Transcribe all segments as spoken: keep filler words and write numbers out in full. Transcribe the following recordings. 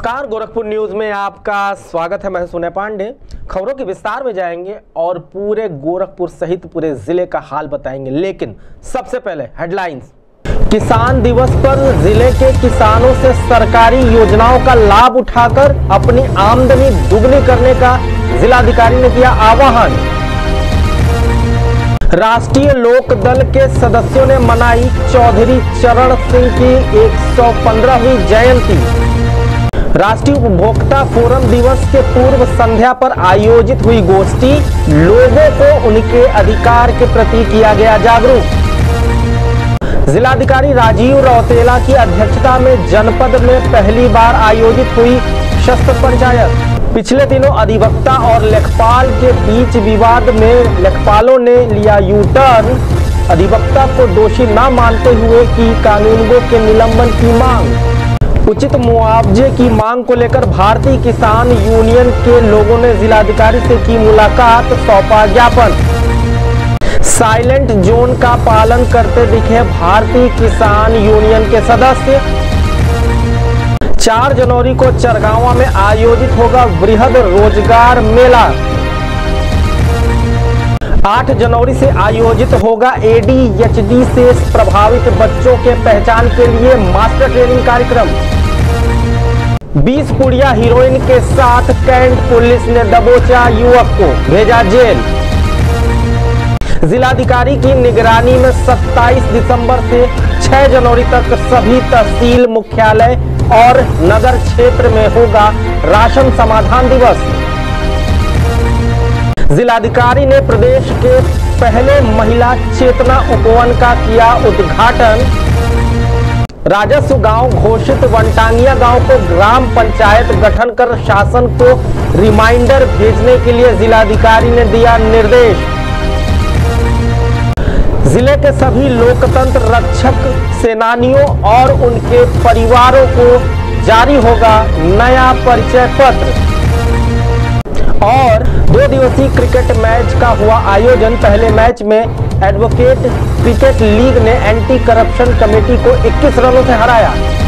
नमस्कार, गोरखपुर न्यूज में आपका स्वागत है। मैं सुनय पांडे। खबरों के विस्तार में जाएंगे और पूरे गोरखपुर सहित पूरे जिले का हाल बताएंगे, लेकिन सबसे पहले हेडलाइंस। किसान दिवस पर जिले के किसानों से सरकारी योजनाओं का लाभ उठाकर अपनी आमदनी दुगनी करने का जिलाधिकारी ने किया आह्वान। राष्ट्रीय लोक दल के सदस्यों ने मनाई चौधरी चरण सिंह की एक सौ पंद्रहवीं जयंती। राष्ट्रीय उपभोक्ता फोरम दिवस के पूर्व संध्या पर आयोजित हुई गोष्ठी, लोगों को उनके अधिकार के प्रति किया गया जागरूक। जिलाधिकारी राजीव रौतेला की अध्यक्षता में जनपद में पहली बार आयोजित हुई शस्त्र पंचायत। पिछले दिनों अधिवक्ता और लेखपाल के बीच विवाद में लेखपालों ने लिया यू टर्न। अधिवक्ता को दोषी न मानते हुए की कानूनगो के निलंबन की मांग। उचित मुआवजे की मांग को लेकर भारतीय किसान यूनियन के लोगों ने जिलाधिकारी से की मुलाकात, सौंपा ज्ञापन। साइलेंट जोन का पालन करते दिखे भारतीय किसान यूनियन के सदस्य। चार जनवरी को चरगांवा में आयोजित होगा वृहद रोजगार मेला। आठ जनवरी से आयोजित होगा ए डी एच डी से प्रभावित बच्चों के पहचान के लिए मास्टर ट्रेनिंग कार्यक्रम। बीस पुड़िया हीरोइन के साथ कैंट पुलिस ने दबोचा युवक को, भेजा जेल। जिलाधिकारी की निगरानी में सत्ताईस दिसंबर से छह जनवरी तक सभी तहसील मुख्यालय और नगर क्षेत्र में होगा राशन समाधान दिवस। जिलाधिकारी ने प्रदेश के पहले महिला चेतना उपवन का किया उद्घाटन। राजस्व गांव घोषित वनटांगिया गांव को ग्राम पंचायत गठन कर शासन को रिमाइंडर भेजने के लिए जिलाधिकारी ने दिया निर्देश। जिले के सभी लोकतंत्र रक्षक सेनानियों और उनके परिवारों को जारी होगा नया परिचय पत्र। और दो दिवसीय क्रिकेट मैच का हुआ आयोजन। पहले मैच में एडवोकेट क्रिकेट लीग ने एंटी करप्शन कमेटी को इक्कीस रनों से हराया।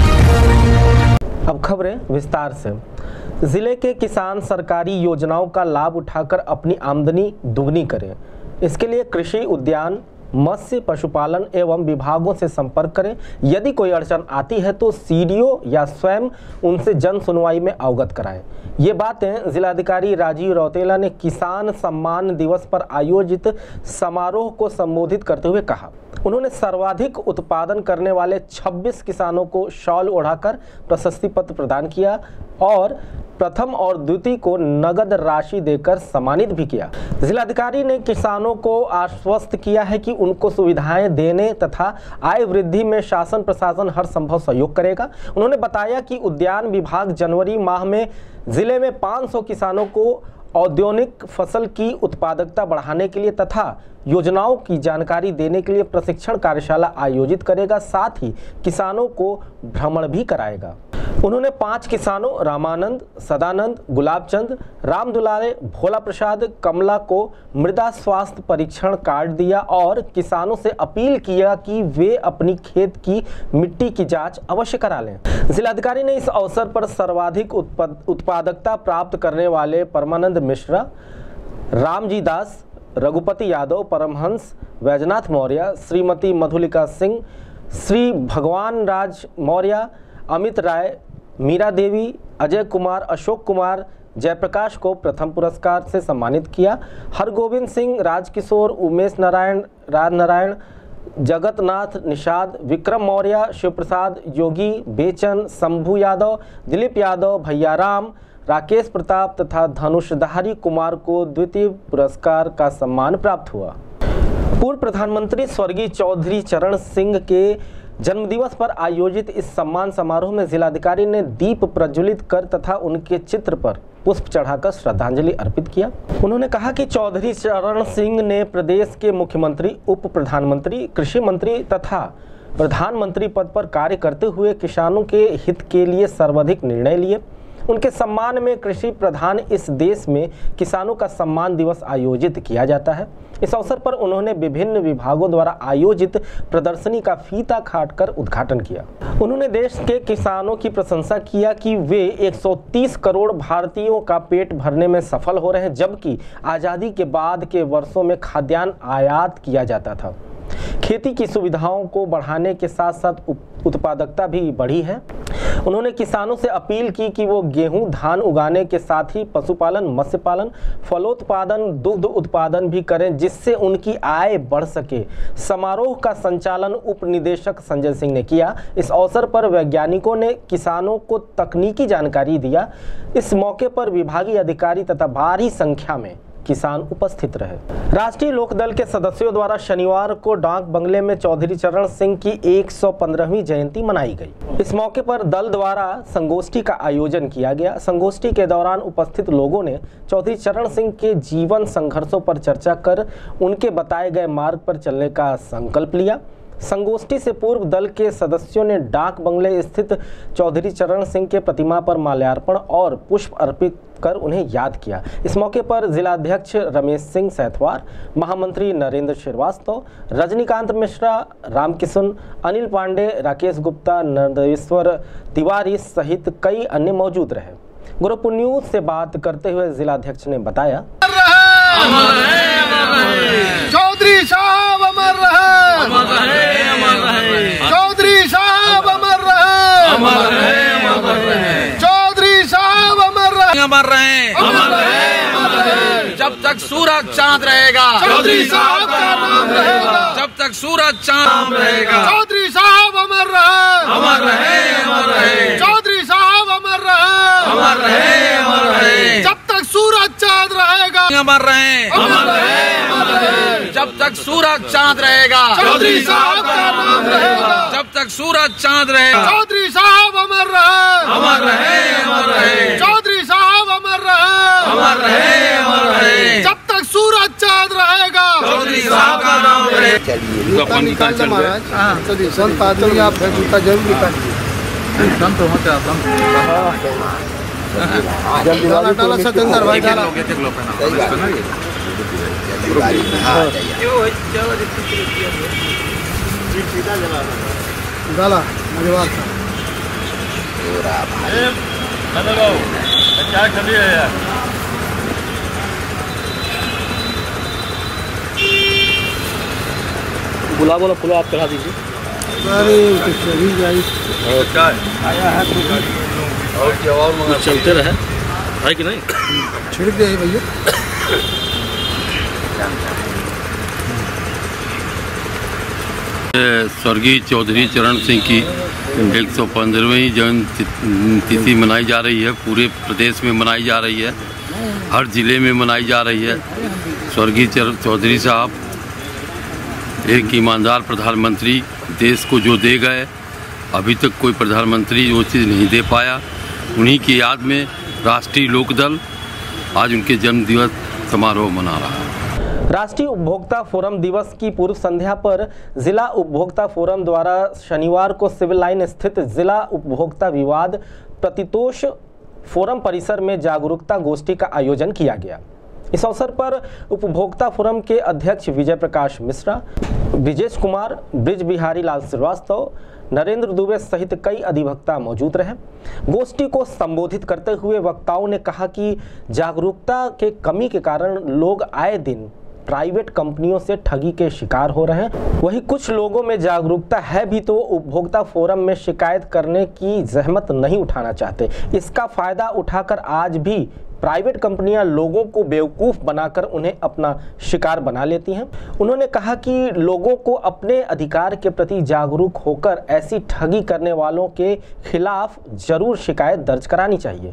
अब खबरें विस्तार से। जिले के किसान सरकारी योजनाओं का लाभ उठाकर अपनी आमदनी दुगनी करें, इसके लिए कृषि, उद्यान, मत्स्य, पशुपालन एवं विभागों से संपर्क करें। यदि कोई अड़चन आती है तो सी डी ओ या स्वयं उनसे जन सुनवाई में अवगत कराएं। ये बातें जिलाधिकारी राजीव रौतेला ने किसान सम्मान दिवस पर आयोजित समारोह को संबोधित करते हुए कहा। उन्होंने सर्वाधिक उत्पादन करने वाले छब्बीस किसानों को शॉल ओढ़ाकर प्रशस्ति पत्र प्रदान किया और प्रथम और द्वितीय को नगद राशि देकर सम्मानित भी किया। जिलाधिकारी ने किसानों को आश्वस्त किया है कि उनको सुविधाएं देने तथा आय वृद्धि में शासन प्रशासन हर संभव सहयोग करेगा। उन्होंने बताया कि उद्यान विभाग जनवरी माह में जिले में पाँच सौ किसानों को औद्योगिक फसल की उत्पादकता बढ़ाने के लिए तथा योजनाओं की जानकारी देने के लिए प्रशिक्षण कार्यशाला आयोजित करेगा, साथ ही किसानों को भ्रमण भी कराएगा। उन्होंने पांच किसानों रामानंद, सदानंद, गुलाबचंद, राम दुलारे, भोला प्रसाद, कमला को मृदा स्वास्थ्य परीक्षण कार्ड दिया और किसानों से अपील किया कि वे अपनी खेत की मिट्टी की जांच अवश्य करा लें। जिलाधिकारी ने इस अवसर पर सर्वाधिक उत्पादकता प्राप्त करने वाले परमानंद मिश्रा, रामजी दास, रघुपति यादव, परमहंस वैजनाथ मौर्य, श्रीमती मधुलिका सिंह, श्री भगवान राज मौर्य, अमित राय, मीरा देवी, अजय कुमार, अशोक कुमार, जयप्रकाश को प्रथम पुरस्कार से सम्मानित किया। हरगोविंद सिंह, राजकिशोर, उमेश नारायण, राज नारायण, जगतनाथ निषाद, विक्रम मौर्य, शिवप्रसाद योगी, बेचन, शंभू यादव, दिलीप यादव, भैयाराम, राकेश प्रताप तथा धनुषधारी कुमार को द्वितीय पुरस्कार का सम्मान प्राप्त हुआ। पूर्व प्रधानमंत्री स्वर्गीय चौधरी चरण सिंह के जन्मदिवस पर आयोजित इस सम्मान समारोह में जिलाधिकारी ने दीप प्रज्वलित कर तथा उनके चित्र पर पुष्प चढ़ाकर श्रद्धांजलि अर्पित किया। उन्होंने कहा कि चौधरी चरण सिंह ने प्रदेश के मुख्यमंत्री, उप प्रधानमंत्री, कृषि मंत्री तथा प्रधानमंत्री पद पर कार्य करते हुए किसानों के हित के लिए सर्वाधिक निर्णय लिए। उनके सम्मान में कृषि प्रधान इस देश में किसानों का सम्मान दिवस आयोजित किया जाता है। इस अवसर पर उन्होंने विभिन्न विभागों द्वारा आयोजित प्रदर्शनी का फीता काटकर उद्घाटन किया। उन्होंने देश के किसानों की प्रशंसा किया कि वे एक सौ तीस करोड़ भारतीयों का पेट भरने में सफल हो रहे हैं, जबकि आज़ादी के बाद के वर्षों में खाद्यान्न आयात किया जाता था। खेती की सुविधाओं को बढ़ाने के साथ साथ उत्पादकता भी बढ़ी है। उन्होंने किसानों से अपील की कि वो गेहूं, धान उगाने के साथ ही पशुपालन, मत्स्य पालन, फलोत्पादन, दुग्ध उत्पादन भी करें, जिससे उनकी आय बढ़ सके। समारोह का संचालन उप निदेशक संजय सिंह ने किया। इस अवसर पर वैज्ञानिकों ने किसानों को तकनीकी जानकारी दिया। इस मौके पर विभागीय अधिकारी तथा भारी संख्या में किसान उपस्थित रहे। राष्ट्रीय लोकदल के सदस्यों द्वारा शनिवार को डाक बंगले में चौधरी चरण सिंह की एक सौ पंद्रहवीं जयंती मनाई गई। इस मौके पर दल द्वारा संगोष्ठी का आयोजन किया गया। संगोष्ठी के दौरान उपस्थित लोगों ने चौधरी चरण सिंह के जीवन संघर्षों पर चर्चा कर उनके बताए गए मार्ग पर चलने का संकल्प लिया। संगोष्ठी से पूर्व दल के सदस्यों ने डाक बंगले स्थित चौधरी चरण सिंह के प्रतिमा पर माल्यार्पण और पुष्प अर्पित कर उन्हें याद किया। इस मौके पर जिलाध्यक्ष रमेश सिंह सैथवार, महामंत्री नरेंद्र श्रीवास्तव, रजनीकांत मिश्रा, रामकिशन, अनिल पांडे, राकेश गुप्ता, नंदेश्वर तिवारी सहित कई अन्य मौजूद रहे। गोरखपुर न्यूज से बात करते हुए जिलाध्यक्ष ने बताया, चौधरी साहब अमर रहे, अमर रहे, अमर रहे। चौधरी साहब अमर रहे, अमर रहे, अमर रहे। चौधरी साहब अमर रहे, अमर रहे, अमर रहे, अमर रहे। जब तक सूरज चांद रहेगा, चौधरी साहब का नाम रहेगा। जब तक सूरज चांद रहेगा, चौधरी साहब अमर रहे, अमर रहे, अमर रहे। चौधरी साहब अमर रहे, अमर रहे, अमर रहे। जब तक सूरज चांद रहेगा, अमर रहे, अमर रहे, अमर रहे। जब तक सूरज चांद रहेगा, चौधरी साहब का नाम रहेगा। जब तक सूरज चांद रहेगा, चौधरी साहब अमर रहे, अमर रहे, अमर रहे। चौधरी साहब अमर रहे, अमर रहे, अमर रहे। जब तक सूरज चांद रहेगा, चौधरी साहब का नाम रहेगा। जूता निकाल दो महाराज, चलिए संत आते ही आप जूता जरूर निकालिए। संत होते आप डाला डाला सतेंद्र भाई डाला डाला मजेवार था क्या खड़ी है यार। गुलाब वाला फूल आप चढ़ा दीजिए। अरे चली जाए आया है और क्या और मंगा चलते रहे है कि नहीं, छिड़क दे भैया। स्वर्गीय चौधरी चरण सिंह की एक सौ पंद्रहवीं जन्म तिथि मनाई जा रही है। पूरे प्रदेश में मनाई जा रही है, हर जिले में मनाई जा रही है। स्वर्गीय चौधरी साहब एक ईमानदार प्रधानमंत्री देश को जो दे गए, अभी तक कोई प्रधानमंत्री वो चीज़ नहीं दे पाया। उन्हीं की याद में राष्ट्रीय लोकदल आज उनके जन्म दिवस समारोह मना रहा है। राष्ट्रीय उपभोक्ता फोरम दिवस की पूर्व संध्या पर जिला उपभोक्ता फोरम द्वारा शनिवार को सिविल लाइन स्थित जिला उपभोक्ता विवाद प्रतितोष फोरम परिसर में जागरूकता गोष्ठी का आयोजन किया गया। इस अवसर पर उपभोक्ता फोरम के अध्यक्ष विजय प्रकाश मिश्रा, विजेश कुमार, ब्रिज बिहारी लाल श्रीवास्तव, नरेंद्र दुबे सहित कई अधिवक्ता मौजूद रहे। गोष्ठी को संबोधित करते हुए वक्ताओं ने कहा कि जागरूकता के कमी के कारण लोग आए दिन प्राइवेट कंपनियों से ठगी के शिकार हो रहे हैं। वहीं कुछ लोगों में जागरूकता है भी तो उपभोक्ता फोरम में शिकायत करने की जहमत नहीं उठाना चाहते। इसका फायदा उठाकर आज भी प्राइवेट कंपनियां लोगों को बेवकूफ़ बनाकर उन्हें अपना शिकार बना लेती हैं। उन्होंने कहा कि लोगों को अपने अधिकार के प्रति जागरूक होकर ऐसी ठगी करने वालों के खिलाफ जरूर शिकायत दर्ज करानी चाहिए।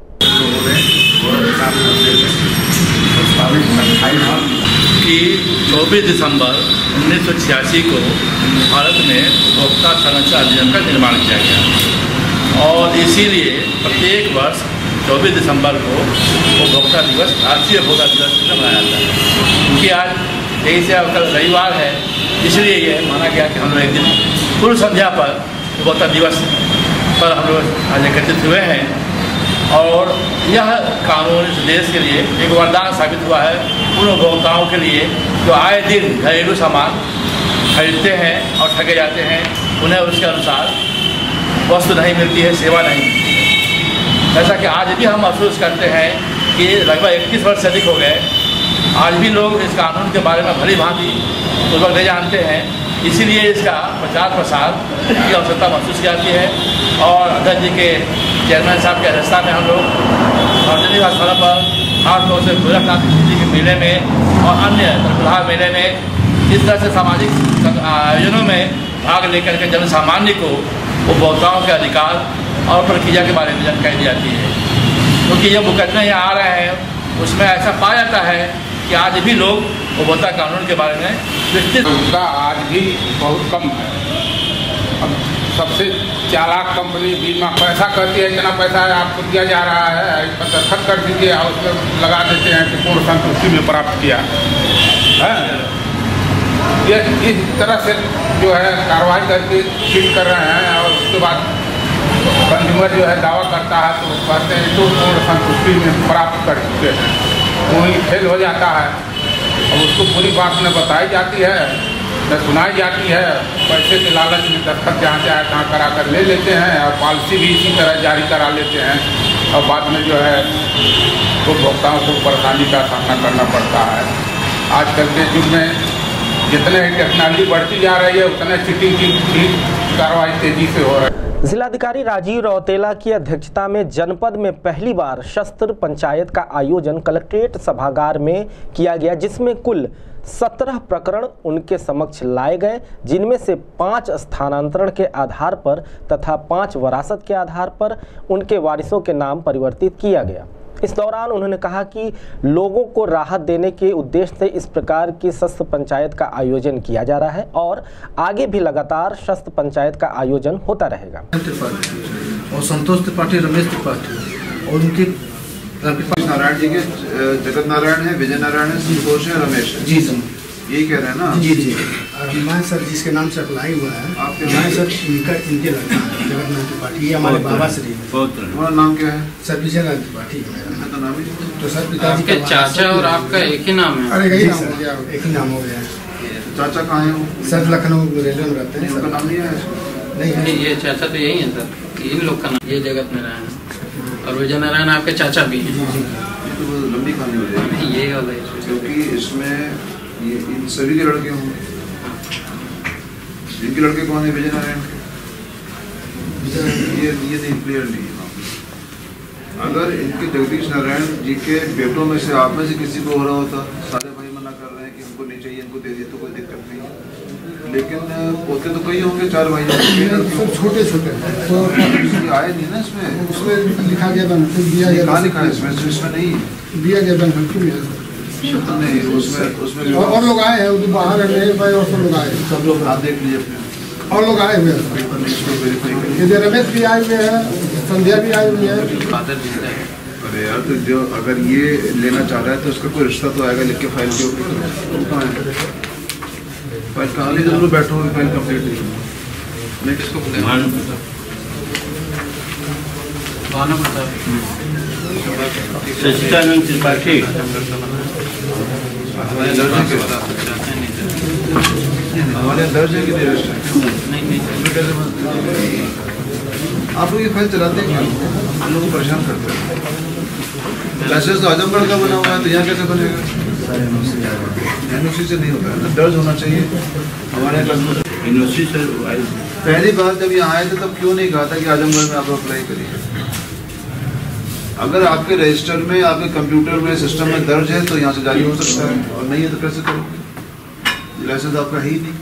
कि चौबीस दिसंबर उन्नीस सौ छियासी को भारत में उपभोक्ता संरक्षण अधिनियम का निर्माण किया गया और इसीलिए प्रत्येक वर्ष चौबीस दिसंबर को उपभोक्ता दिवस राष्ट्रीय उपभोक्ता दिवस मनाया जाता है। क्योंकि आज यही से कल रविवार है, इसलिए ये माना गया कि हम लोग एक दिन पूर्व संध्या पर उपभोक्ता दिवस पर हम लोग आज एकत्रित हुए हैं और यह कानून इस देश के लिए एक वरदान साबित हुआ है उन उपभोक्ताओं के लिए जो आए दिन घरेलू सामान खरीदते हैं और ठगे जाते हैं, उन्हें उसके अनुसार वस्तु नहीं मिलती है, सेवा नहीं मिलती है। जैसा कि आज भी हम महसूस करते हैं कि लगभग इक्कीस वर्ष से अधिक हो गए, आज भी लोग इस कानून के बारे में भली भांति उस वक्त नहीं जानते हैं, इसीलिए इसका प्रचार प्रसार की आवश्यकता महसूस की जाती है। और अध्यक्ष जी के चेयरमैन साहब की अध्यक्षता में हम लोग सार्वजनिक स्थलों पर खासतौर से गोरखनाथ जी के मेले में और अन्य प्रभाव मेले में इस तरह से सामाजिक आयोजनों में भाग लेकर के जन सामान्य को उपभोक्ताओं के अधिकार और प्रक्रिया के बारे में जानकारी दी जाती है। क्योंकि तो ये मुकदमे यहाँ आ रहे हैं उसमें ऐसा पाया जाता है कि आज भी लोग उपभोक्ता कानून के बारे में विस्तृत आज भी बहुत कम है। अब सबसे चालाक कंपनी बीमा पैसा करती है, इतना पैसा आपको दिया जा रहा है, दस्तखत कर दीजिए और उसमें लगा देते हैं कि पूर्ण संतुष्टि में प्राप्त किया है। ये इस तरह से जो है कार्रवाई करके चीट कर रहे हैं और उसके बाद कंज्यूमर जो है दावा करता है तो कहते हैं तो पूर्ण संतुष्टि में प्राप्त कर चुके हैं, वही फेल हो जाता है। और उसको पूरी बात में बताई जाती है, न सुनाई जाती है, पैसे के लालच में दस्तखत जहाँ चाहे तहाँ करा कर ले लेते हैं और पॉलिसी भी इसी तरह जारी करा लेते हैं और बाद में जो है उपभोक्ताओं को परेशानी का सामना करना पड़ता है। आजकल के युग में जितने टेक्नोलॉजी बढ़ती जा रही है उतने चीटिंग की भी कार्रवाई तेजी से हो रही है। जिलाधिकारी राजीव रौतेला की अध्यक्षता में जनपद में पहली बार शस्त्र पंचायत का आयोजन कलेक्ट्रेट सभागार में किया गया, जिसमें कुल सत्रह प्रकरण उनके समक्ष लाए गए, जिनमें से पाँच स्थानांतरण के आधार पर तथा पाँच वरासत के आधार पर उनके वारिसों के नाम परिवर्तित किया गया। इस दौरान उन्होंने कहा कि लोगों को राहत देने के उद्देश्य से इस प्रकार की शस्त्र पंचायत का आयोजन किया जा रहा है और आगे भी लगातार शस्त्र पंचायत का आयोजन होता रहेगा। और संतोष त्रिपाठी, रमेश त्रिपाठी और उनके नारायण जी के जगत नारायण है, विजय नारायण है, संतोष है, रमेश है। जी सर, यही कह रहे हैं ना? जी जी। मैं सर जिसके नाम से अप्लाई हुआ है, आपके मैं सर इनका इनके लड़का है जगत नारायण त्रिपाठी, ये हमारे बाबा श्री। तुम्हारा नाम क्या है? सर विजय नारायण त्रिपाठी। तो नाम ही तो सर पिताजी के चाचा और आपका एक ही नाम है? अरे यही नाम हो गया, एक ही नाम हो गया। चाचा कहाँ है वो? सर लखनऊ रेलवे में रहते हैं। उनका नाम नहीं है? नहीं, ये चाचा तो यही है सर, इन लोग का नाम। ये जगत नारायण और विजय नारायण आपके चाचा भी हैं। ये तो लंबी कहानी हो जाएगी। ये वाला क्योंकि इसमें ये इन सभी के लड़के होंगे। इनके लड़के कौन है? विजय नारायण के। ये ये नहीं, क्लियर नहीं है। अगर इनके जगदीश नारायण जी के बेटों में से आप में से किसी को हो रहा होता, सारे भाई मना कर रहे हैं कि हमको नहीं चाहिए, इनको दे दिए तो कोई दिक्कत नहीं है। लेकिन पोते तो कई होंगे, चार भाई छोटे छोटे तो आए नहीं ना इसमें। उसमें लिखा गया दिया गया, कहाँ लिखा है इसमें? इसमें नहीं दिया गया नहीं, उसमें उसमें और लोग आए हैं बाहर भाई, और सब लोग आए, सब लोग आप देख लीजिए अपने, और लोग आए हुए हैं। इधर रमेश भी आए हुए हैं, संध्या भी आई हुई है। अरे यार तो जो अगर ये लेना चाह रहा है तो उसका कोई रिश्ता तो आएगा लिख के फाइल के ऊपर। कहाँ है फाइल? कहाँ ले जरूर बैठो, फाइल कंप्लीट नहीं। मैं किसको सचिदानंद त्रिपाठी हमारे दर्ज है क्या? हमारे दर्ज है कि नहीं रजिस्टर? आप लोग ये फाइल चलाते हैं क्यों? हम लोग को परेशान करते हैं। लाइसेंस तो आजमगढ़ का बना हुआ है तो यहाँ कैसे बनेगा? एनओसी से नहीं होता है ना, दर्ज होना चाहिए हमारे एनओसी से। पहली बार जब यहाँ आए थे तब क्यों नहीं कहा था कि आजमगढ़ में आप अप्लाई करिए? अगर आपके रजिस्टर में, आपके कंप्यूटर में, सिस्टम में दर्ज है तो यहाँ से जारी हो सकता है, और नहीं है तो कैसे करोगे? लाइसेंस आपका है ही नहीं।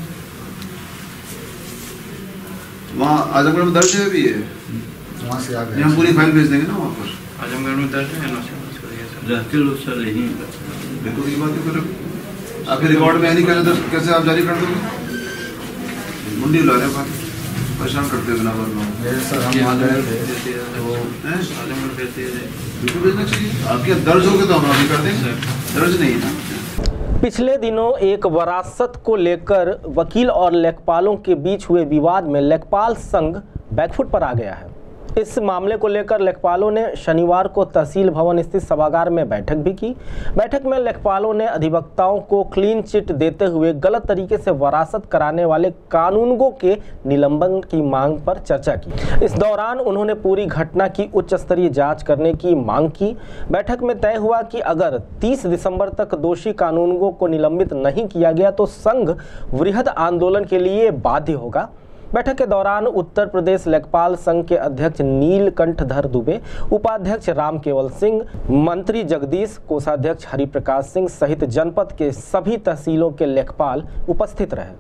वहाँ आजमगढ़ में दर्ज है भी है, वहाँ से आ गए, हम पूरी फाइल भेज देंगे ना वहाँ पर। आजमगढ़ में दर्ज है रहते लोग सर यही देखो ये बात करो, आपके रिकॉर्ड में नहीं करे तो कैसे आप जारी कर दोगे? मुंडी ला रहे हैं, परेशान करते बिना सर हम वहाँ गए थे तो बिल्कुल भेजना चाहिए। आपके दर्ज हो गए तो हम अभी कर देंगे, दर्ज नहीं है ना। पिछले दिनों एक वरासत को लेकर वकील और लेखपालों के बीच हुए विवाद में लेखपाल संघ बैकफुट पर आ गया है। इस मामले को लेकर लेखपालों ने शनिवार को तहसील भवन स्थित सभागार में बैठक भी की। बैठक में लेखपालों ने अधिवक्ताओं को क्लीन चिट देते हुए गलत तरीके से वरासत कराने वाले कानूनगों के निलंबन की मांग पर चर्चा की। इस दौरान उन्होंने पूरी घटना की उच्च स्तरीय जांच करने की मांग की। बैठक में तय हुआ कि अगर तीस दिसंबर तक दोषी कानूनगों को निलंबित नहीं किया गया तो संघ वृहद आंदोलन के लिए बाध्य होगा। बैठक के दौरान उत्तर प्रदेश लेखपाल संघ के अध्यक्ष नीलकंठधर दुबे, उपाध्यक्ष राम केवल सिंह, मंत्री जगदीश, कोषाध्यक्ष हरिप्रकाश सिंह सहित जनपद के सभी तहसीलों के लेखपाल उपस्थित रहे।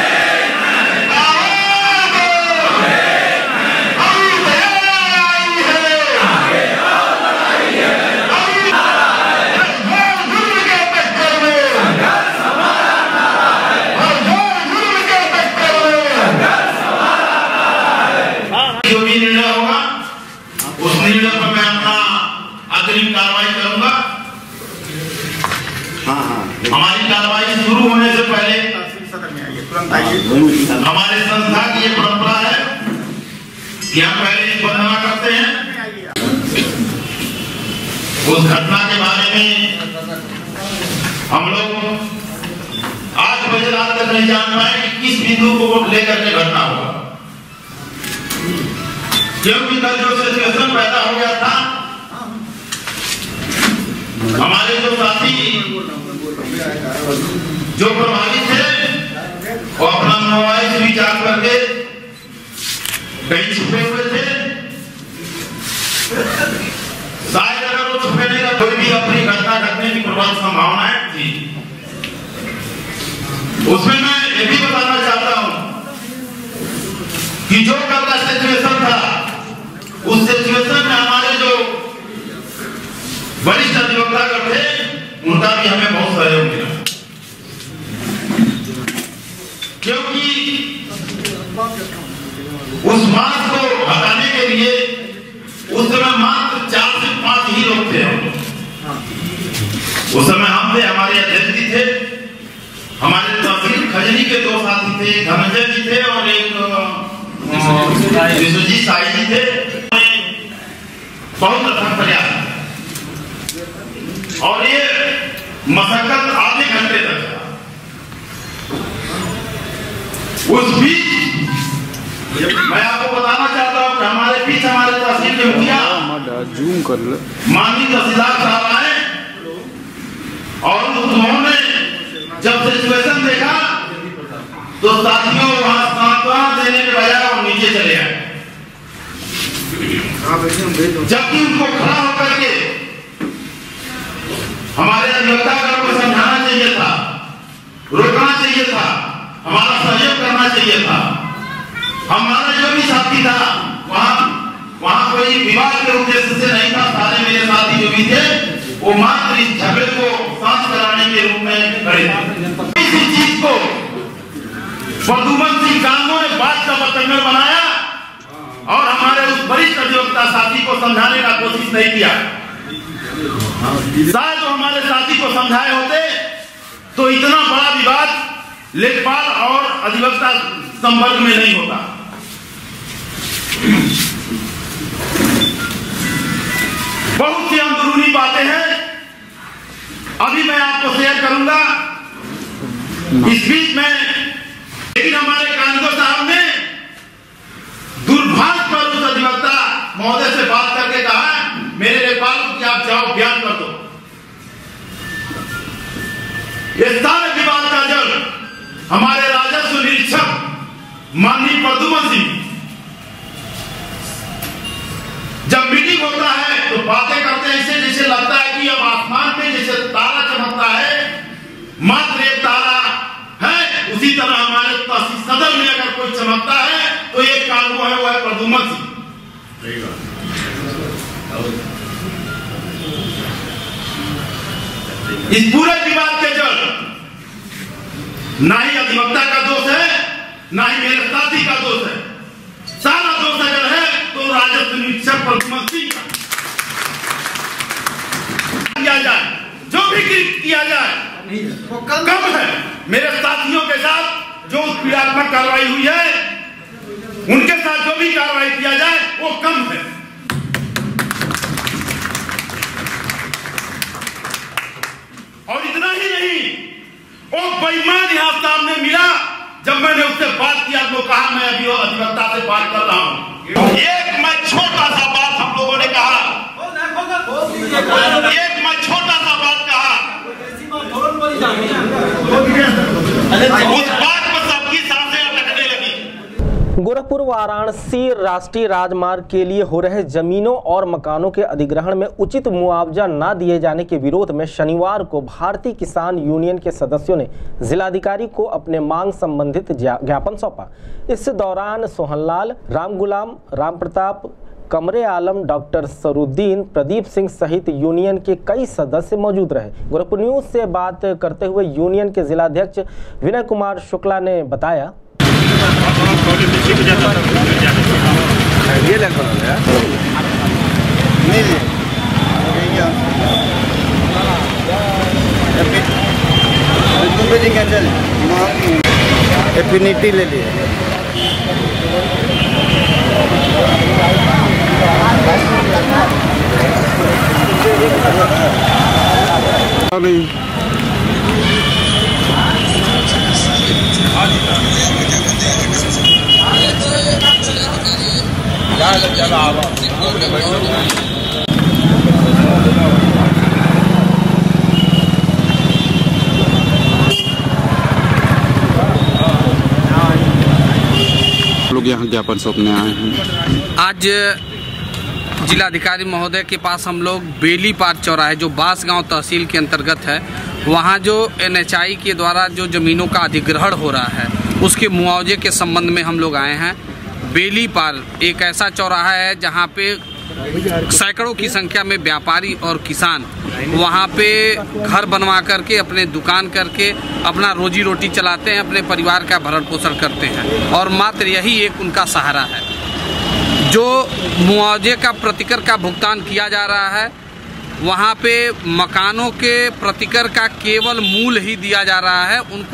कार्रवाई करूंगा। हाँ हाँ हमारी कार्रवाई शुरू होने से पहले हमारे संस्था की ये परंपरा है कि हम पहले वंदना करते हैं। उस घटना के बारे में हम लोग आठ बजे रात तक नहीं जान पाए कि किस बिंदु को लेकर के घटना हुआ, क्योंकि कल जो सिचुएशन पैदा हो गया था, हमारे जो साथी जो प्रभावित थे वो अपना मोबाइल से रिचार्ज करके कहीं छुपे हुए थे। शायद अगर वो छुपने का कोई भी अपनी घटना घटने की प्रबल संभावनाएं थी। उसमें मैं ये भी बताना चाहता हूं कि जो कल का सिचुएशन था, उस सिचुएशन में हमारे जो वरिष्ठ अधिवक्तागण थे उनका भी हमें बहुत सहयोग मिला, क्योंकि उस मार्ग को हटाने के लिए उस समय मात्र चार से पांच ही लोग थे। उस समय हम थे, हमारे अध्यक्ष जी थे, हमारे तहसील खजनी के दो साथी थे, धनंजय जी थे और एक विश्वजीत साई जी थे। बहुत अथक प्रयास और ये मशक्कत आधे घंटे तक था। उस बीच मैं आपको बताना चाहता हूं कि हमारे बीच हमारे तहसील के मुखिया जूम कर ले माननीय तहसीलदार साहब आए और उन्होंने जब सिचुएशन देखा तो साथियों वहां सांत्वना देने के बजाय वो नीचे चले आए, जबकि उनको खड़ा होकर के हमारे अधिवक्तागण को समझाना चाहिए था, रोकना चाहिए था, हमारा सहयोग करना चाहिए था। हमारा जो भी साथी था वहां वहां कोई विवाद के उद्देश्य से नहीं था। सारे मेरे साथी जो भी थे वो मात्र इस झगड़े को शांत कराने के रूप में खड़े थे। इसी चीज को प्रद्युमन सिंह कानू ने बात का बतंगड़ बनाया और हमारे उस वरिष्ठ अधिवक्ता साथी को समझाने का कोशिश नहीं किया। शायद जो हमारे साथी को समझाए होते तो इतना बड़ा विवाद लेखपाल और अधिवक्ता संवर्ग में नहीं होता। बहुत सी अंदरूनी बातें हैं, अभी मैं आपको शेयर करूंगा। इस बीच में लेकिन हमारे कानूनगो साहब ने दुर्भाग्य पर उस अधिवक्ता महोदय से बात करके कहा, मेरे लेखपाल को कि आप जाओ बयान कर दो। ये सारे विवाद का जड़ हमारे राजस्व निरीक्षक माननीय प्रद्युमन सिंह, जब मीटिंग होता है तो बातें करते हैं ऐसे जैसे लगता है कि अब आसमान में जैसे तारा चमकता है, मात्र एक तारा है, उसी तरह हमारे तहसील सदर में अगर कोई चमकता है तो एक कानून है, वो है प्रद्युमन सिंह। इस पूरे विवाद के जड़ ना ही अधिवक्ता का दोष है, ना ही मेरे साथी का दोष है। सारा दोष अगर है तो राजस्व निरीक्षक प्रद्युमन सिंह का किया जाए, जो भी किया जाए वो कम है। मेरे साथियों के साथ जो पीड़ात्मक कार्रवाई हुई है, उनके साथ जो भी कार्रवाई किया जाए वो कम है। और इतना ही नहीं, वो बेईमान यहां सामने मिला। जब मैंने उससे बात किया तो कहा मैं अभी वो अधिवक्ता से बात कर रहा हूं। एक मैं छोटा सा बात हम लोगों ने कहा, एक मैं छोटा सा बात कहा, उस बात पर सबकी सांसें अटकने लगी। गोरखपुर वाराणसी राष्ट्रीय राजमार्ग के लिए हो रहे जमीनों और मकानों के अधिग्रहण में उचित मुआवजा न दिए जाने के विरोध में शनिवार को भारतीय किसान यूनियन के सदस्यों ने जिलाधिकारी को अपने मांग संबंधित ज्ञापन सौंपा। इस दौरान सोहनलाल, राम गुलाम, राम प्रताप, कमरे आलम, डॉक्टर सरुद्दीन, प्रदीप सिंह सहित यूनियन के कई सदस्य मौजूद रहे। गोरखपुर न्यूज से बात करते हुए यूनियन के जिलाध्यक्ष विनय कुमार शुक्ला ने बताया, एफिनिटी ले लिए लोग यहाँ ज्ञापन सौंपने आए हैं। आज जिलाधिकारी महोदय के पास हम लोग बेली पार चौराहे जो बांसगांव तहसील के अंतर्गत है, वहाँ जो एन एच आई के द्वारा जो ज़मीनों का अधिग्रहण हो रहा है उसके मुआवजे के संबंध में हम लोग आए हैं। बेली पार एक ऐसा चौराहा है जहाँ पे सैकड़ों की संख्या में व्यापारी और किसान वहाँ पे घर बनवा करके अपने दुकान करके अपना रोजी रोटी चलाते हैं, अपने परिवार का भरण पोषण करते हैं और मात्र यही एक उनका सहारा है। जो मुआवजे का प्रतिकर का भुगतान किया जा रहा है वहाँ पे मकानों के प्रतिकर का केवल मूल ही दिया जा रहा है, उनको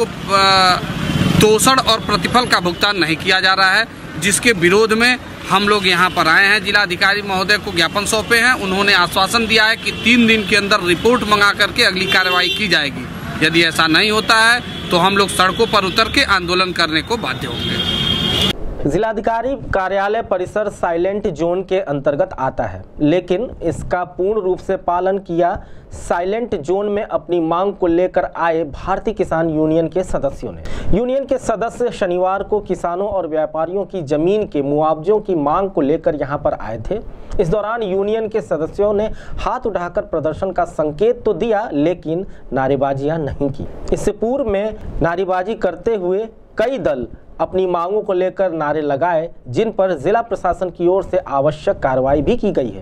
तोषण और प्रतिफल का भुगतान नहीं किया जा रहा है, जिसके विरोध में हम लोग यहाँ पर आए हैं। जिलाधिकारी महोदय को ज्ञापन सौंपे हैं। उन्होंने आश्वासन दिया है कि तीन दिन के अंदर रिपोर्ट मंगा करके अगली कार्रवाई की जाएगी। यदि ऐसा नहीं होता है तो हम लोग सड़कों पर उतर के आंदोलन करने को बाध्य होंगे। जिलाधिकारी कार्यालय परिसर साइलेंट जोन के अंतर्गत आता है, लेकिन इसका पूर्ण रूप से पालन किया साइलेंट जोन में अपनी मांग को लेकर आए भारतीय किसान यूनियन के सदस्यों ने। यूनियन के सदस्य शनिवार को किसानों और व्यापारियों की जमीन के मुआवजों की मांग को लेकर यहां पर आए थे। इस दौरान यूनियन के सदस्यों ने हाथ उठाकर प्रदर्शन का संकेत तो दिया, लेकिन नारेबाजियां नहीं की। इससे पूर्व में नारेबाजी करते हुए कई दल अपनी मांगों को लेकर नारे लगाए, जिन पर जिला प्रशासन की ओर से आवश्यक कार्रवाई भी की गई है।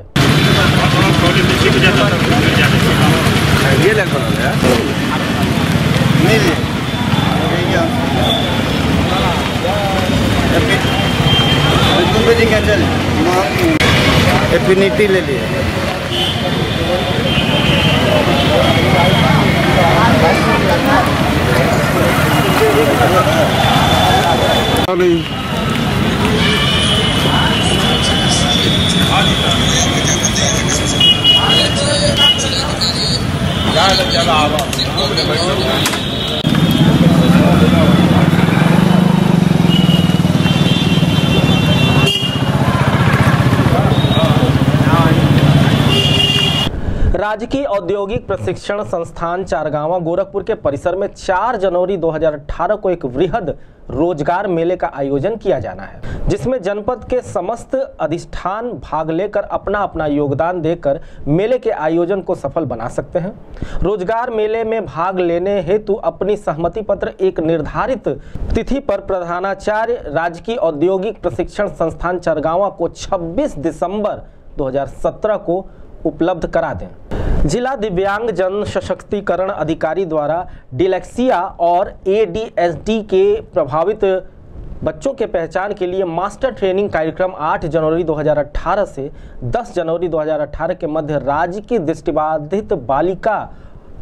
एफिनिटी ले लिए राजकीय औद्योगिक प्रशिक्षण संस्थान चारगांवा गोरखपुर के परिसर में चार जनवरी दो हज़ार अठारह को एक वृहद रोजगार मेले का आयोजन किया जाना है, जिसमें जनपद के समस्त अधिष्ठान भाग लेकर अपना अपना योगदान देकर मेले के आयोजन को सफल बना सकते हैं। रोजगार मेले में भाग लेने हेतु अपनी सहमति पत्र एक निर्धारित तिथि पर प्रधानाचार्य राजकीय औद्योगिक प्रशिक्षण संस्थान चारगांवा को छब्बीस दिसंबर दो हज़ार सत्रह को उपलब्ध करा दें। जिला दिव्यांग जन सशक्तिकरण अधिकारी द्वारा डिलेक्सिया और ए डी एस डी के प्रभावित बच्चों के पहचान के लिए मास्टर ट्रेनिंग कार्यक्रम आठ जनवरी दो हज़ार अठारह से दस जनवरी दो हज़ार अठारह के मध्य राज्य की दृष्टिबाधित बालिका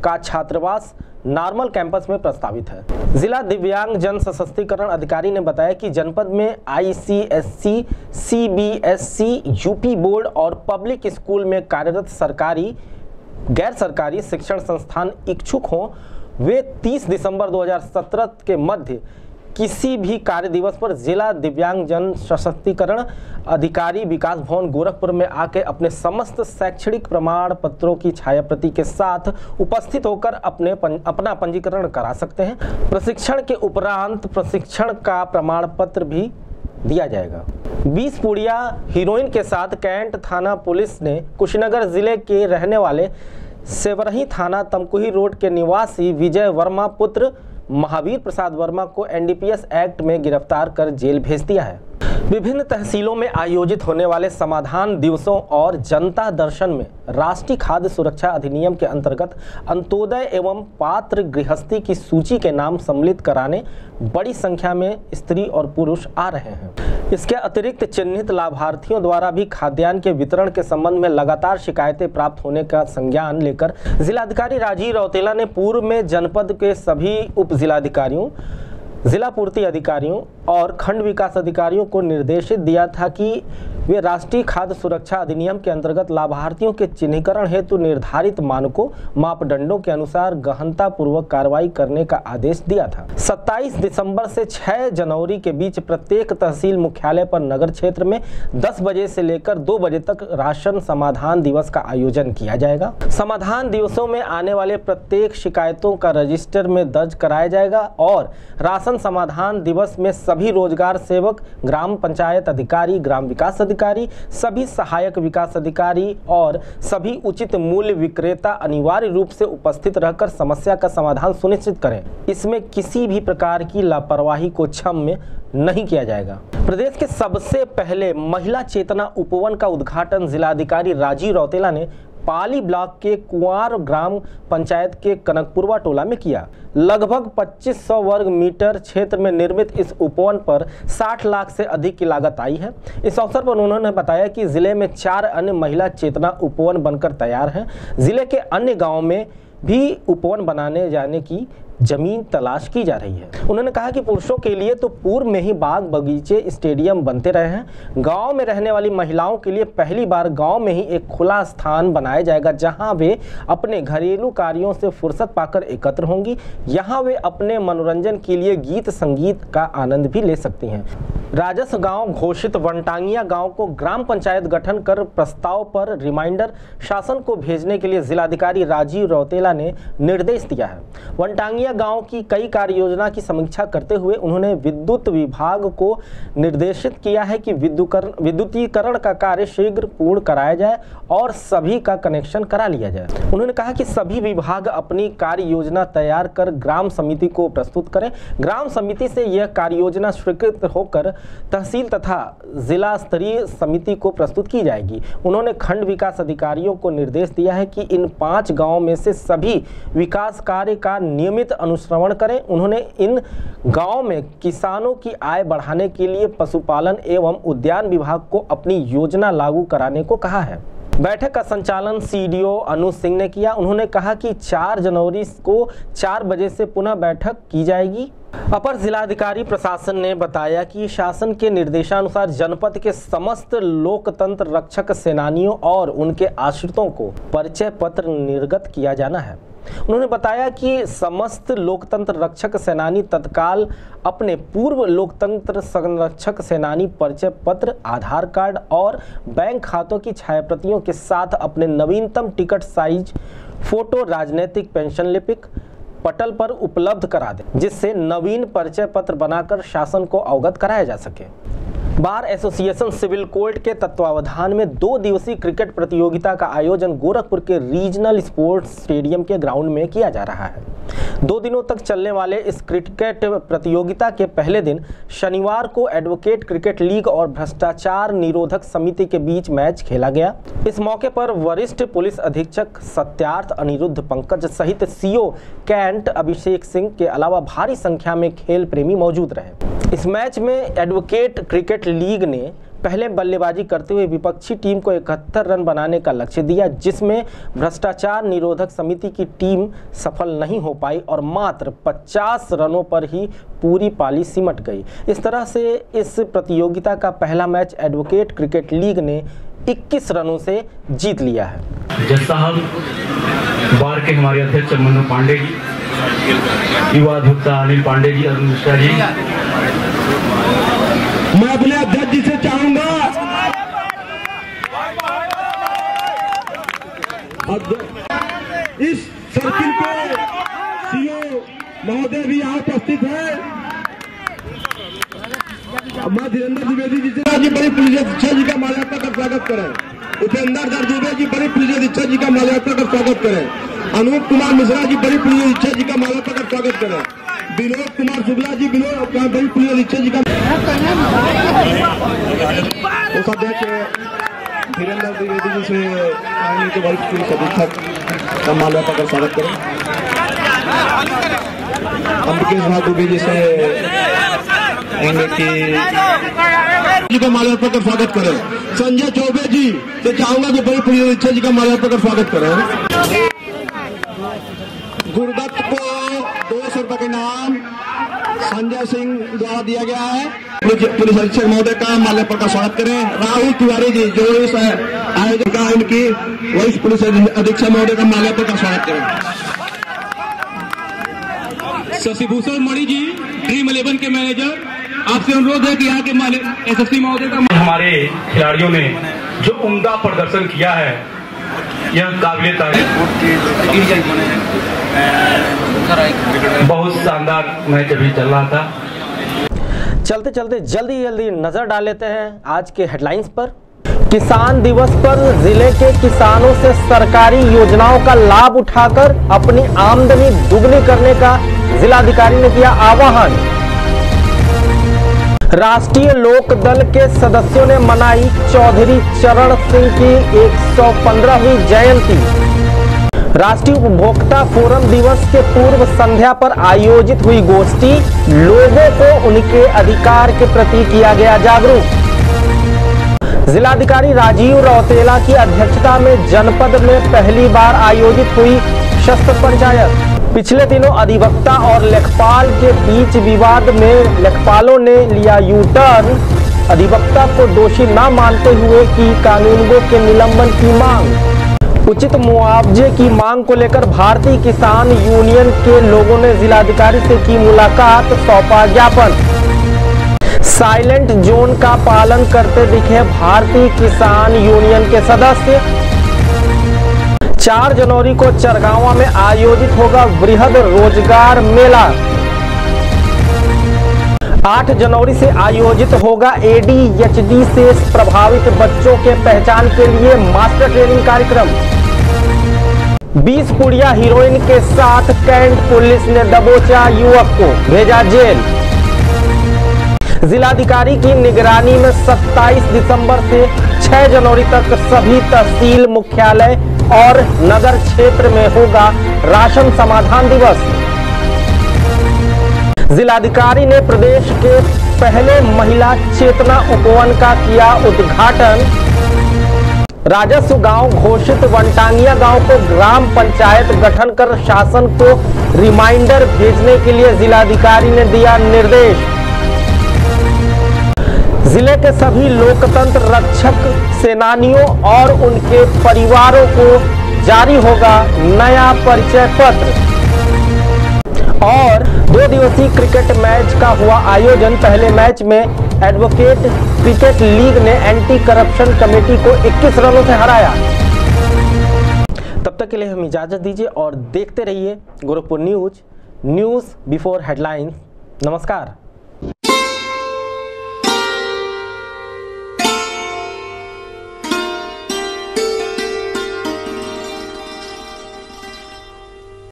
का छात्रावास नॉर्मल कैंपस में प्रस्तावित है। जिला दिव्यांग जन सशक्तिकरण अधिकारी ने बताया कि जनपद में I C S C, C B S C, UP board और पब्लिक स्कूल में कार्यरत सरकारी गैर सरकारी शिक्षण संस्थान इच्छुक हों, वे तीस दिसंबर दो हज़ार सत्रह के मध्य किसी भी कार्य दिवस पर जिला दिव्यांग जन सशक्तिकरण अधिकारी विकास भवन गोरखपुर में आके अपने समस्त शैक्षणिक प्रमाण पत्रों की छायाप्रति के साथ उपस्थित होकर अपने पं, अपना पंजीकरण करा सकते हैं। प्रशिक्षण के उपरांत प्रशिक्षण का प्रमाण पत्र भी दिया जाएगा। बीस पुड़िया हीरोइन के साथ कैंट थाना पुलिस ने कुशीनगर जिले के रहने वाले सेवरही थाना तमकुही रोड के निवासी विजय वर्मा पुत्र महावीर प्रसाद वर्मा को N D P S act में गिरफ्तार कर जेल भेज दिया है। विभिन्न तहसीलों में आयोजित होने वाले समाधान दिवसों और जनता दर्शन में राष्ट्रीय खाद्य सुरक्षा अधिनियम के अंतर्गत अंत्योदय एवं पात्र गृहस्थी की सूची के नाम सम्मिलित कराने बड़ी संख्या में स्त्री और पुरुष आ रहे हैं। इसके अतिरिक्त चिन्हित लाभार्थियों द्वारा भी खाद्यान्न के वितरण के संबंध में लगातार शिकायतें प्राप्त होने का संज्ञान लेकर जिलाधिकारी राजीव रौतेला ने पूर्व में जनपद के सभी उप जिलाधिकारियों, जिला पूर्ति अधिकारियों और खंड विकास अधिकारियों को निर्देशित दिया था कि वे राष्ट्रीय खाद्य सुरक्षा अधिनियम के अंतर्गत लाभार्थियों के चिन्हीकरण हेतु निर्धारित मानकों मापदंडों के अनुसार गहनतापूर्वक कार्रवाई करने का आदेश दिया था। सत्ताईस दिसंबर से छह जनवरी के बीच प्रत्येक तहसील मुख्यालय पर नगर क्षेत्र में दस बजे से लेकर दो बजे तक राशन समाधान दिवस का आयोजन किया जाएगा। समाधान दिवसों में आने वाले प्रत्येक शिकायतों का रजिस्टर में दर्ज कराया जाएगा और राशन समाधान दिवस में सभी रोजगार सेवक, ग्राम पंचायत अधिकारी, ग्राम विकास अधिकारी, सभी सहायक विकास अधिकारी और सभी उचित मूल्य विक्रेता अनिवार्य रूप से उपस्थित रहकर समस्या का समाधान सुनिश्चित करें। इसमें किसी भी प्रकार की लापरवाही को क्षम्य नहीं किया जाएगा। प्रदेश के सबसे पहले महिला चेतना उपवन का उद्घाटन जिलाधिकारी राजीव रौतेला ने पाली ब्लॉक के कुंवार ग्राम पंचायत के कनकपुरवा टोला में किया। लगभग पच्चीस सौ वर्ग मीटर क्षेत्र में निर्मित इस उपवन पर साठ लाख से अधिक की लागत आई है। इस अवसर पर उन्होंने बताया कि जिले में चार अन्य महिला चेतना उपवन बनकर तैयार हैं। जिले के अन्य गांवों में भी उपवन बनाने जाने की जमीन तलाश की जा रही है। उन्होंने कहा कि पुरुषों के लिए तो पूर्व में ही बाग बगीचे स्टेडियम बनते रहे हैं। गांव में रहने वाली महिलाओं के लिए पहली बार गांव में ही एक खुला स्थान बनाया जाएगा जहां वे अपने घरेलू कार्यों से फुर्सत पाकर एकत्र होंगी। यहां वे अपने मनोरंजन के लिए गीत संगीत का आनंद भी ले सकती हैं। राजस्व गांव घोषित वनटांगिया गांव को ग्राम पंचायत गठन कर प्रस्ताव पर रिमाइंडर शासन को भेजने के लिए जिलाधिकारी राजीव रौतेला ने निर्देश दिया है। वनटांगिया गांव की कई कार्य योजना की समीक्षा करते हुए उन्होंने विद्युत विभाग को निर्देशित किया है कि विद्युतीकरण का कार्य शीघ्र पूर्ण कराया जाए और सभी का कनेक्शन करा लिया जाए। उन्होंने कहा कि सभी विभाग अपनी कार्य योजना तैयार कर ग्राम समिति को प्रस्तुत करें। ग्राम समिति से यह कार्य योजना स्वीकृत होकर तहसील तथा जिला स्तरीय समिति को प्रस्तुत की जाएगी। उन्होंने खंड विकास अधिकारियों को निर्देश दिया है कि इन पांच गांवों में से सभी विकास कार्य का नियमित अनुश्रवण करें। उन्होंने इन गांवों में किसानों की आय बढ़ाने के लिए पशुपालन एवं उद्यान विभाग को अपनी योजना लागू कराने को कहा है। बैठक का संचालन सी डी ओ अनुज सिंह ने किया। उन्होंने कहा कि चार जनवरी को चार बजे से पुनः बैठक की जाएगी। अपर जिलाधिकारी प्रशासन ने बताया कि शासन के निर्देशानुसार जनपद के समस्त लोकतंत्र रक्षक सेनानियों और उनके आश्रितों को परिचय पत्र निर्गत किया जाना है। उन्होंने बताया कि समस्त लोकतंत्र रक्षक सेनानी तत्काल अपने पूर्व लोकतंत्र संरक्षक सेनानी परिचय पत्र, आधार कार्ड और बैंक खातों की छायाप्रतियों के साथ अपने नवीनतम टिकट साइज फोटो, राजनीतिक पेंशन लिपिक पटल पर उपलब्ध करा दें, जिससे नवीन परिचय पत्र बनाकर शासन को अवगत कराया जा सके। बार एसोसिएशन सिविल कोर्ट के तत्वावधान में दो दिवसीय क्रिकेट प्रतियोगिता का आयोजन गोरखपुर के रीजनल स्पोर्ट्स स्टेडियम के ग्राउंड में किया जा रहा है। दो दिनों तक चलने वाले इस क्रिकेट प्रतियोगिता के पहले दिन शनिवार को एडवोकेट क्रिकेट लीग और भ्रष्टाचार निरोधक समिति के बीच मैच खेला गया। इस मौके पर वरिष्ठ पुलिस अधीक्षक सत्यार्थ अनिरुद्ध पंकज सहित सी ओ कैंट अभिषेक सिंह के अलावा भारी संख्या में खेल प्रेमी मौजूद रहे। इस मैच में एडवोकेट क्रिकेट लीग ने पहले बल्लेबाजी करते हुए विपक्षी टीम को इकहत्तर रन बनाने का लक्ष्य दिया, जिसमें भ्रष्टाचार निरोधक समिति की टीम सफल नहीं हो पाई और मात्र पचास रनों पर ही पूरी पाली सिमट गई। इस तरह से इस प्रतियोगिता का पहला मैच एडवोकेट क्रिकेट लीग ने इक्कीस रनों से जीत लिया है। जज साहब, बार के हमारे अध्यक्ष मनु पांडे जी, युवा अध्यक्षा अनिल पांडे जी, अरुण मिश्रा जी, मैं अपने अध्यक्ष जी से चाहूंगा इस सर्किल के सीओ महोदय भी यहाँ उपस्थित है। मैं धीरेन्द्र द्विवेदी जी से जी बड़ी पुलिस अधीक्षक जी का माल्यार्पण कर स्वागत करें। उपेंद्र दर दुबे जी बड़ी पुलिस अधीक्षक जी का माल्यार्पण कर स्वागत करें। अनूप कुमार मिश्रा जी बड़ी पुलिस अधीक्षक जी का माल्यार्पण कर स्वागत करें। विनोद कुमार शुक्ला जी विनोद बड़ी पुलिस अधीक्षक जी का उपाध्यक्ष धीरेन्द्र द्विवेदी जी से के वरिष्ठ पुलिस अधीक्षक का माल्यार्पण कर स्वागत करें। अंबिकेश भाग दुबे जी से जी का माल्यार्पण कर स्वागत करें। संजय चौबे जी से चाहूंगा कि बड़ी पुलिस अधीक्षक जी का माल्यार्पण कर स्वागत करें। गुरुदत्त को दो सौ रुपए के नाम संजय सिंह द्वारा दिया गया है। पुलिस अधीक्षक महोदय का माल्यार्पण का स्वागत करें। राहुल तिवारी जी जो इस आयोजन का इनकी वरिष्ठ पुलिस अधीक्षक महोदय का माल्यार्पण का स्वागत करें। शशिभूषण मणि जी, ड्रीम इलेवन के मैनेजर, आपसे अनुरोध है कि यहाँ के एसएसपी महोदय का। हमारे खिलाड़ियों ने जो उम्दा प्रदर्शन किया है यह काबिल तारीफ, बहुत शानदार मैच अभी चल रहा था। चलते चलते जल्दी जल्दी नजर डाल लेते हैं आज के हेडलाइंस पर। किसान दिवस पर जिले के किसानों से सरकारी योजनाओं का लाभ उठाकर अपनी आमदनी दुगनी करने का जिलाधिकारी ने किया आह्वान। राष्ट्रीय लोक दल के सदस्यों ने मनाई चौधरी चरण सिंह की एक सौ पंद्रहवीं जयंती। राष्ट्रीय उपभोक्ता फोरम दिवस के पूर्व संध्या पर आयोजित हुई गोष्ठी, लोगों को उनके अधिकार के प्रति किया गया जागरूक। जिलाधिकारी राजीव रौतेला की अध्यक्षता में जनपद में पहली बार आयोजित हुई शस्त्र पंचायत। पिछले दिनों अधिवक्ता और लेखपाल के बीच विवाद में लेखपालों ने लिया यू टर्न, अधिवक्ता को दोषी न मानते हुए की कानूनगो के निलंबन की मांग। उचित मुआवजे की मांग को लेकर भारतीय किसान यूनियन के लोगों ने जिलाधिकारी से की मुलाकात, सौंपा ज्ञापन। साइलेंट जोन का पालन करते दिखे भारतीय किसान यूनियन के सदस्य। चार जनवरी को चरगांवा में आयोजित होगा वृहद रोजगार मेला। आठ जनवरी से आयोजित होगा एडीएचडी से प्रभावित बच्चों के पहचान के लिए मास्टर ट्रेनिंग कार्यक्रम। बीस पुड़िया हीरोइन के साथ कैंट पुलिस ने दबोचा युवक को, भेजा जेल। जिलाधिकारी की निगरानी में सत्ताईस दिसंबर से छह जनवरी तक सभी तहसील मुख्यालय और नगर क्षेत्र में होगा राशन समाधान दिवस। जिलाधिकारी ने प्रदेश के पहले महिला चेतना उपवन का किया उद्घाटन। राजस्व गांव घोषित वनटांगिया गांव को ग्राम पंचायत गठन कर शासन को रिमाइंडर भेजने के लिए जिलाधिकारी ने दिया निर्देश। जिले के सभी लोकतंत्र रक्षक सेनानियों और उनके परिवारों को जारी होगा नया परिचय पत्र। और दो दिवसीय क्रिकेट मैच का हुआ आयोजन। पहले मैच में एडवोकेट क्रिकेट लीग ने एंटी करप्शन कमेटी को इक्कीस रनों से हराया। तब तक के लिए हम इजाजत दीजिए और देखते रहिए Gorakhpur news, news before headlines. नमस्कार।